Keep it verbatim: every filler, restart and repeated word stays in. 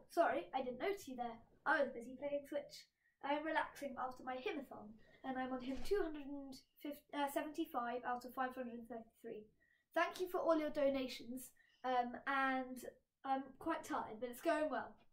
sorry, I didn't notice you there. I was busy playing Switch. I am relaxing after my hymnathon, and I'm on hymn two hundred seventy-five out of five hundred thirty-three. Thank you for all your donations, um, and I'm quite tired, but it's going well.